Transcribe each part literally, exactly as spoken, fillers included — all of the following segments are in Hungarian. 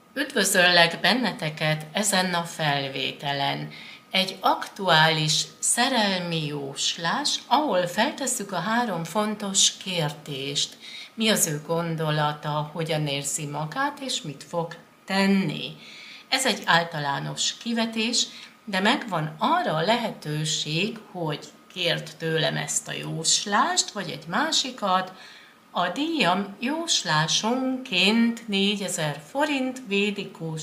Üdvözöllek benneteket ezen a felvételen. Egy aktuális szerelmi jóslás, ahol feltesszük a három fontos kérdést. Mi az ő gondolata, hogyan érzi magát, és mit fog tenni. Ez egy általános kivetés, de megvan arra a lehetőség, hogy kért tőlem ezt a jóslást, vagy egy másikat. A díjam jóslásonként négyezer forint, védikus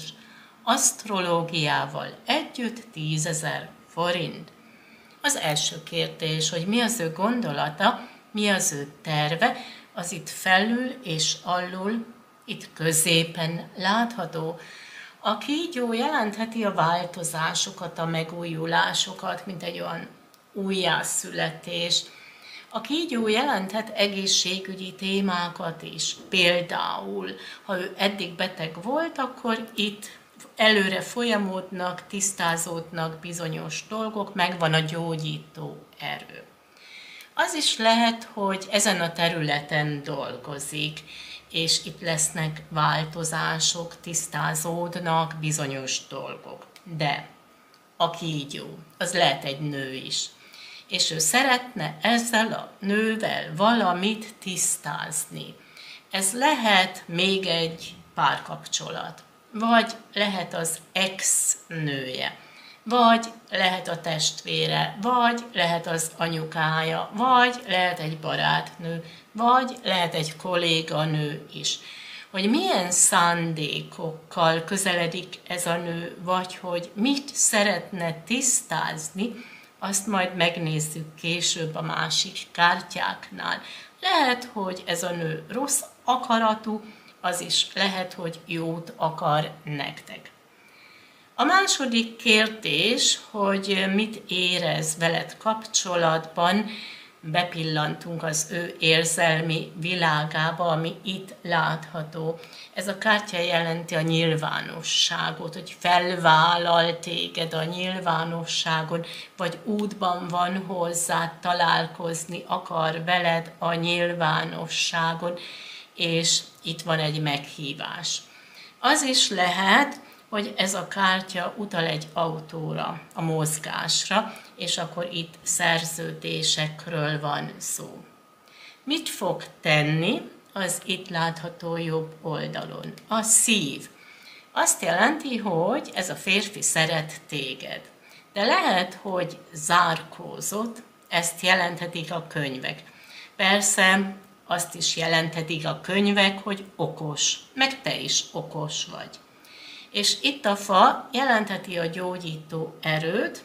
asztrológiával együtt tízezer forint. Az első kérdés, hogy mi az ő gondolata, mi az ő terve, az itt felül és alul, itt középen látható. A kígyó jelentheti a változásokat, a megújulásokat, mint egy olyan újjászületés. A kígyó jelenthet egészségügyi témákat is. Például, ha ő eddig beteg volt, akkor itt előre folyamodnak, tisztázódnak bizonyos dolgok, megvan a gyógyító erő. Az is lehet, hogy ezen a területen dolgozik, és itt lesznek változások, tisztázódnak bizonyos dolgok. De a kígyó, az lehet egy nő is. És ő szeretne ezzel a nővel valamit tisztázni. Ez lehet még egy párkapcsolat, vagy lehet az ex-nője, vagy lehet a testvére, vagy lehet az anyukája, vagy lehet egy barátnő, vagy lehet egy kolléganő is. Hogy milyen szándékokkal közeledik ez a nő, vagy hogy mit szeretne tisztázni, azt majd megnézzük később a másik kártyáknál. Lehet, hogy ez a nő rossz akaratú, az is lehet, hogy jót akar nektek. A második kérdés, hogy mit érez veled kapcsolatban, bepillantunk az ő érzelmi világába, ami itt látható. Ez a kártya jelenti a nyilvánosságot, hogy felvállal téged a nyilvánosságon, vagy útban van hozzá, találkozni akar veled a nyilvánosságon, és itt van egy meghívás. Az is lehet, hogy ez a kártya utal egy autóra, a mozgásra, és akkor itt szerződésekről van szó. Mit fog tenni? Az itt látható jobb oldalon. A szív. Azt jelenti, hogy ez a férfi szeret téged. De lehet, hogy zárkózott, ezt jelenthetik a könyvek. Persze, azt is jelenthetik a könyvek, hogy okos, meg te is okos vagy. És itt a fa jelentheti a gyógyító erőt,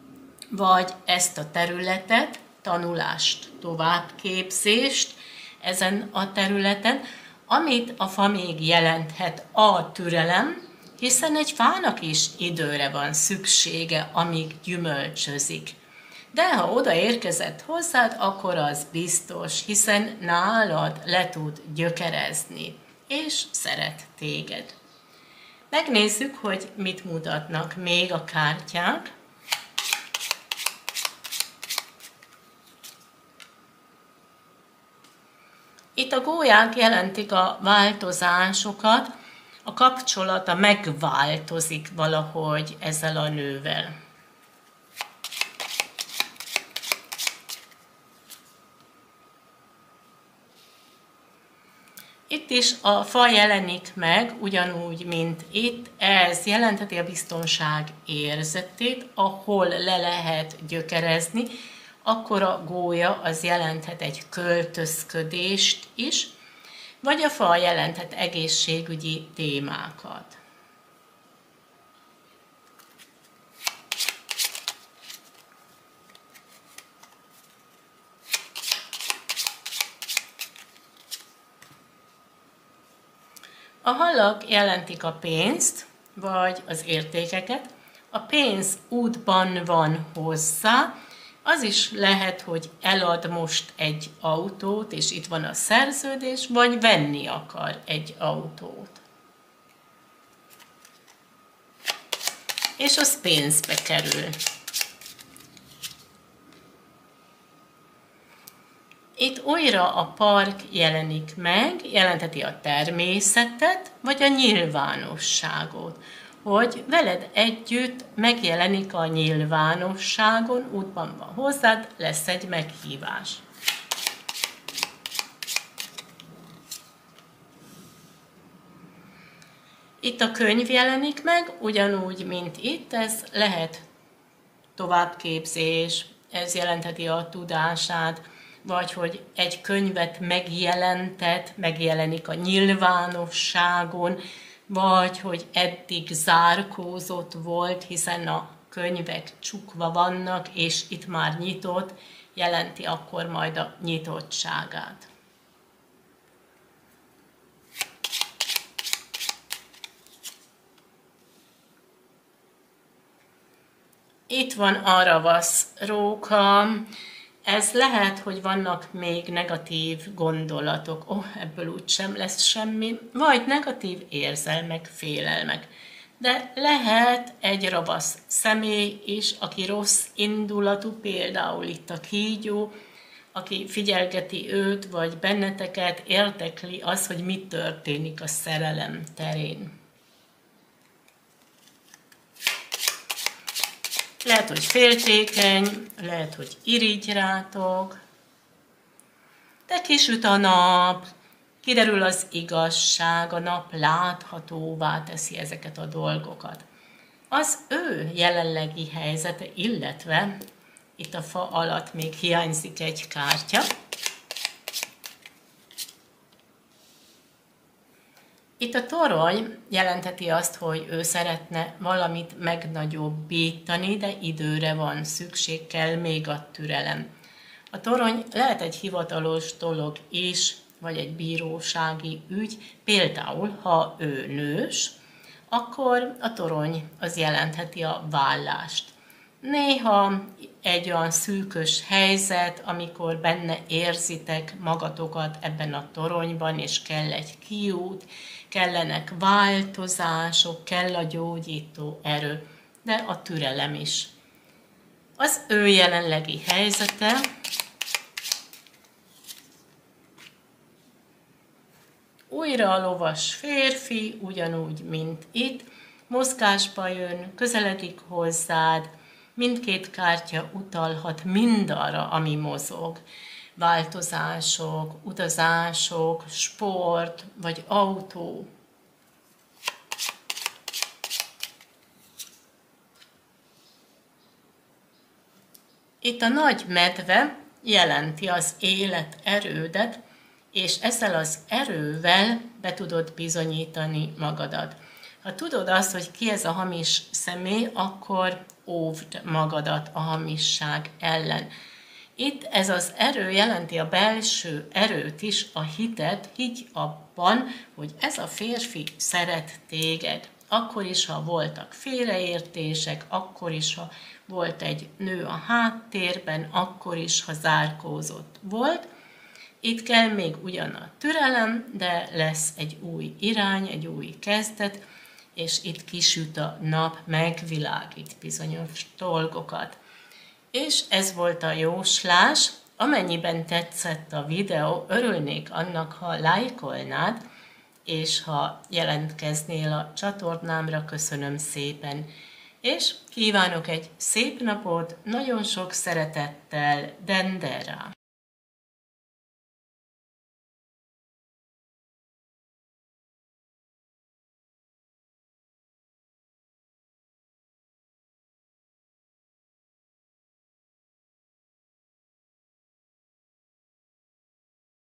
vagy ezt a területet, tanulást, továbbképzést ezen a területen, amit a fa még jelenthet a türelem, hiszen egy fának is időre van szüksége, amíg gyümölcsözik. De ha oda érkezett hozzád, akkor az biztos, hiszen nálad le tud gyökerezni, és szeret téged. Megnézzük, hogy mit mutatnak még a kártyák. Itt a gólyák jelentik a változásokat, a kapcsolata megváltozik valahogy ezzel a nővel. Itt is a fa jelenik meg, ugyanúgy, mint itt. Ez jelentheti a biztonság érzetét, ahol le lehet gyökerezni. Akkor a gólya az jelenthet egy költözködést is, vagy a fa jelenthet egészségügyi témákat. A halak jelentik a pénzt, vagy az értékeket. A pénz útban van hozzá, az is lehet, hogy elad most egy autót, és itt van a szerződés, vagy venni akar egy autót. És az pénzbe kerül. Itt újra a park jelenik meg, jelentheti a természetet, vagy a nyilvánosságot, hogy veled együtt megjelenik a nyilvánosságon, útban van hozzád, lesz egy meghívás. Itt a könyv jelenik meg, ugyanúgy, mint itt, ez lehet továbbképzés, ez jelentheti a tudását, vagy hogy egy könyvet megjelentet, megjelenik a nyilvánosságon, vagy hogy eddig zárkózott volt, hiszen a könyvek csukva vannak, és itt már nyitott, jelenti akkor majd a nyitottságát. Itt van a ravasz róka. Ez lehet, hogy vannak még negatív gondolatok. Ó, oh, ebből úgysem lesz semmi. Vagy negatív érzelmek, félelmek. De lehet egy ravasz személy is, aki rossz indulatú, például itt a kígyó, aki figyelgeti őt, vagy benneteket, érdekli az, hogy mi történik a szerelem terén. Lehet, hogy féltékeny, lehet, hogy irigy rátok, de kisüt a nap, kiderül az igazság, a nap láthatóvá teszi ezeket a dolgokat. Az ő jelenlegi helyzete, illetve itt a fa alatt még hiányzik egy kártya. Itt a torony jelentheti azt, hogy ő szeretne valamit megnagyobbítani, de időre van szükség, kell még a türelem. A torony lehet egy hivatalos dolog is, vagy egy bírósági ügy, például ha ő nős, akkor a torony az jelentheti a vállást. Néha egy olyan szűkös helyzet, amikor benne érzitek magatokat ebben a toronyban, és kell egy kiút, kellenek változások, kell a gyógyító erő, de a türelem is. Az ő jelenlegi helyzete újra a lovas férfi, ugyanúgy, mint itt, mozgásba jön, közeledik hozzád, mindkét kártya utalhat mindarra, ami mozog. Változások, utazások, sport vagy autó. Itt a nagy medve jelenti az élet erődet, és ezzel az erővel be tudod bizonyítani magadat. Ha tudod azt, hogy ki ez a hamis személy, akkor óvd magadat a hamisság ellen. Itt ez az erő jelenti a belső erőt is, a hitet, higgy abban, hogy ez a férfi szeret téged. Akkor is, ha voltak félreértések, akkor is, ha volt egy nő a háttérben, akkor is, ha zárkózott volt. Itt kell még ugyan a türelem, de lesz egy új irány, egy új kezdet, és itt kisüt a nap, megvilágít bizonyos dolgokat. És ez volt a jóslás. Amennyiben tetszett a videó, örülnék annak, ha lájkolnád, és ha jelentkeznél a csatornámra, köszönöm szépen. És kívánok egy szép napot, nagyon sok szeretettel, Dendera!